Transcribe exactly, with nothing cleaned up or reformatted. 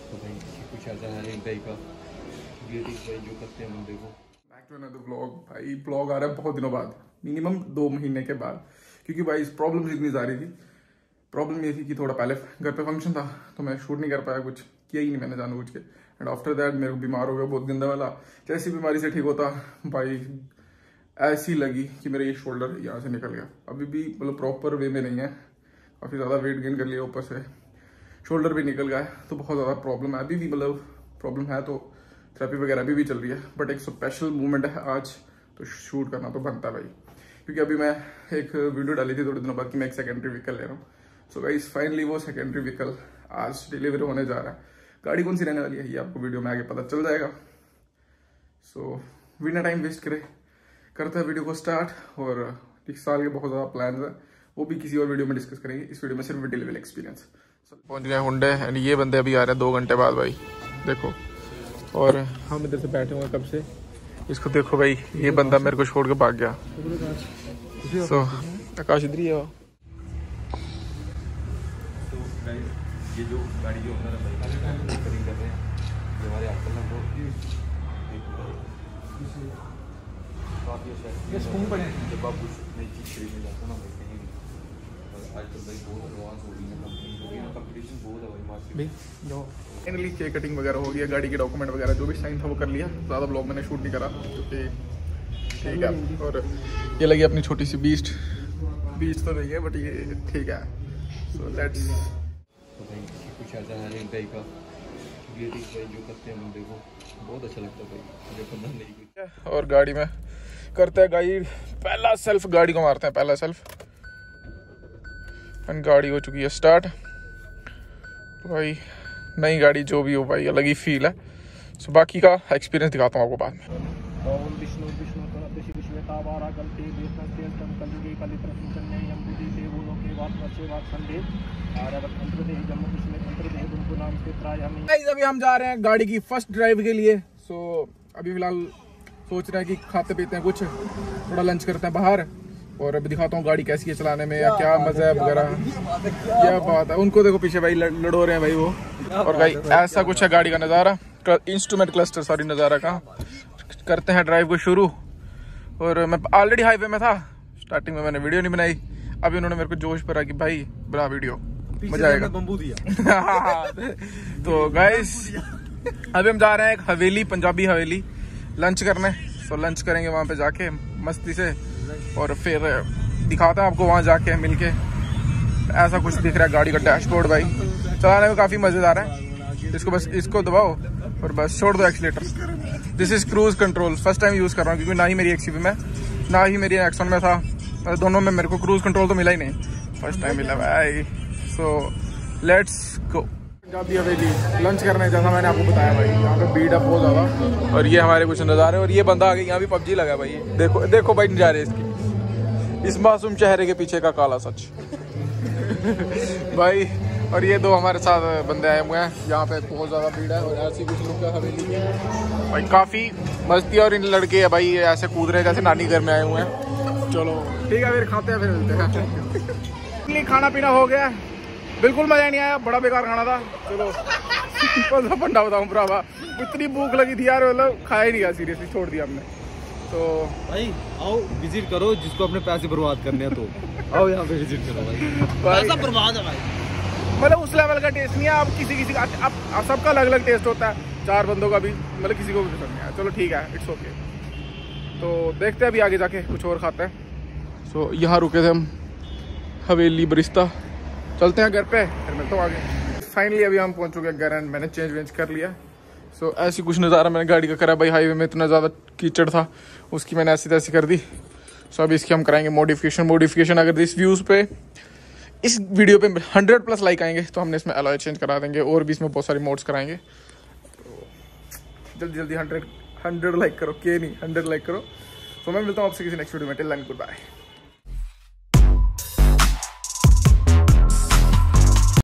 तो भाई कुछ ऐसा है एक भाई का भाई जो करते हैं बंदे को। Back to another vlog. भाई व्लॉग आ रहा है बहुत दिनों बाद, मिनिमम दो महीने के बाद, क्योंकि भाई इस प्रॉब्लम इतनी आ रही थी। प्रॉब्लम ये थी कि थोड़ा पहले घर पे फंक्शन था तो मैं शूट नहीं कर पाया, कुछ किया ही नहीं मैंने जानबूझ के। एंड आफ्टर दैट मेरे को बीमार हो गया बहुत गंदा वाला। कैसी बीमारी से ठीक होता भाई, ऐसी लगी कि मेरा ये शोल्डर यहाँ से निकल गया। अभी भी मतलब प्रॉपर वे में नहीं है, काफ़ी ज़्यादा वेट गेन कर लिया, ऊपर से शोल्डर भी निकल गया है, तो बहुत ज़्यादा प्रॉब्लम है। अभी भी मतलब प्रॉब्लम है, तो थेरेपी वगैरह अभी भी चल रही है। बट एक स्पेशल मूवमेंट है आज, तो शूट करना तो बनता है भाई, क्योंकि अभी मैं एक वीडियो डाली थी थोड़े दिनों बाद कि मैं एक सेकेंडरी व्हीकल ले रहा हूँ। सो गाइस फाइनली वो सेकेंडरी व्हीकल आज डिलीवरी होने जा रहा है। गाड़ी कौन सी रहने वाली है ये आपको वीडियो में आगे पता चल जाएगा। सो बिना टाइम वेस्ट करे करते हैं वीडियो को स्टार्ट। और इस साल के बहुत ज़्यादा प्लान है, वो भी किसी और वीडियो में डिस्कस करेंगे। इस वीडियो में सिर्फ डिलीवरी एक्सपीरियंस। पहुंच गए हुंडे एंड ये बंदे अभी आ रहे हैं दो घंटे बाद भाई, देखो। और हम इधर से बैठे हुए कब से, इसको देखो भाई, ये बंदा मेरे को छोड़ के भाग गया। सो आकाश इधर ही है। ये जो गाड़ी जो ओनर है भाई कटिंग कर रहे हैं, ये हमारे आजकल ना तो काफ़ी अच्छा है। जब आप कुछ नई चीज़ खरीदने जाते हो ना भाई कहीं भी, आजकल भाई बहुत एडवांस हो गई है कंपनी हो गई ना, कंपटीशन बहुत है भाई मार्केट में। जो फाइनली केक कटिंग वगैरह हो गया, गाड़ी के डॉक्यूमेंट वगैरह जो भी साइन था वो कर लिया। ज़्यादा ब्लॉग मैंने शूट नहीं करा क्योंकि ठीक है। और ये लगी अपनी छोटी सी बीस्ट, बीस्ट तो नहीं है बट ये ठीक है। So let's. तो भाई कुछ ऐसा है एक भाई का भाई जो करते हैं बंदे को बहुत अच्छा लगता है भाई, मुझे पता नहीं कुछ। और गाड़ी में करते हैं गाड़ी पहला सेल्फ, गाड़ी को मारते हैं पहला सेल्फ एंड गाड़ी हो चुकी है स्टार्ट। भाई नई गाड़ी जो भी हो भाई अलग ही फील है। सो बाकी का एक्सपीरियंस दिखाता हूँ आपको बाद में। अभी हम जा रहे हैं गाड़ी की फर्स्ट ड्राइव के लिए। सो अभी फिलहाल सोच रहे हैं कि खाते पीते हैं कुछ, थोड़ा लंच करते हैं बाहर, और अभी दिखाता हूँ गाड़ी कैसी है चलाने में या क्या मजा है वगैरह। क्या बात है, उनको देखो पीछे भाई लड़ो रहे हैं भाई वो। और भाई ऐसा कुछ है गाड़ी का नज़ारा, इंस्ट्रूमेंट क्लस्टर सॉरी नज़ारा का। करते हैं ड्राइव को शुरू। और मैं ऑलरेडी हाईवे में था, स्टार्टिंग में मैंने वीडियो नहीं बनाई। अभी उन्होंने मेरे को जोश पर आ कि भाई बना वीडियो, मजा आएगा। बम्बू दिया। तो गाइस अभी हम जा रहे हैं एक हवेली, पंजाबी हवेली लंच करने। सो लंच करेंगे वहाँ पे जाके मस्ती से, और फिर दिखाता हूँ आपको वहाँ जाके मिलके। ऐसा कुछ दिख रहा है गाड़ी का डैशबोर्ड भाई, चलाने में काफ़ी मज़ेदार है। इसको बस इसको दबाओ और बस छोड़ दो accelerator. This is cruise control, first time use कर रहा हूँ क्योंकि ना ही मेरी एक्सयूवी में ना ही मेरी एक्सन में था, दोनों में मेरे को क्रूज कंट्रोल तो मिला ही नहीं, फर्स्ट टाइम मिला भाई। So let's go. Punjabi Haveli lunch करने जैसा मैंने आपको बताया भाई, यहाँ पे भीड़ है बहुत ज़्यादा। और ये हमारे कुछ नज़ारे, और ये बंदा आगे यहाँ भी पबजी लगा भाई, देखो देखो भाई नज़ारे इसकी, इस मासूम चेहरे के पीछे का काला सच भाई। और ये दो हमारे साथ बंदे आए हुए हैं, यहाँ पे बहुत ज़्यादा भीड़ है। और ऐसी कुछ लोग हवेली की भाई काफ़ी मस्ती, और इन लड़के है भाई ऐसे कूद रहे जैसे नानी घर में आए हुए हैं। चलो ठीक है फिर खाते हैं, फिर मिलते हैं। खाना पीना हो गया, बिल्कुल मजा नहीं आया, बड़ा बेकार खाना था। चलो कौन सा पंडा बताऊँ भरावा, इतनी भूख लगी थी यार, मतलब खाया ही नहीं गया, सीरियसली छोड़ दिया हमने। तो भाई आओ विजिट करो, जिसको अपने पैसे बर्बाद करने हैं तो आओ यहाँ पे विजिट करो भाई। पैसा बर्बाद है भाई, मतलब उस लेवल का टेस्ट नहीं है। आप किसी किसी का अब सबका अलग अलग टेस्ट होता है, चार बंदों का भी, मतलब किसी को भी पसंद नहीं आया। चलो ठीक है, इट्स ओके। तो देखते हैं अभी आगे जाके कुछ और खाते हैं। सो यहाँ रुके थे हम हवेली बरिस्ता, चलते हैं घर पे, फिर मिलता हूँ आगे। फाइनली अभी हम पहुँच चुके हैं घर एंड मैंने चेंज वेंज कर लिया। सो so, ऐसी कुछ नज़ारा मैंने गाड़ी का करा भाई, हाईवे में इतना ज़्यादा कीचड़ था, उसकी मैंने ऐसी तैसी कर दी। सो so, अभी इसकी हम कराएंगे मॉडिफिकेशन मॉडिफिकेशन अगर इस व्यूज़ पे इस वीडियो पे हंड्रेड प्लस लाइक आएंगे तो हमने इसमें अलॉय चेंज करा देंगे, और भी इसमें बहुत सारी मोड्स कराएंगे। तो जल्दी जल्दी हंड्रेड हंड्रेड लाइक करो, के नहीं हंड्रेड लाइक करो। तो मैं मिलता हूँ आपसे किसी नेक्स्ट वीडियो में, टिल देन गुड बाय।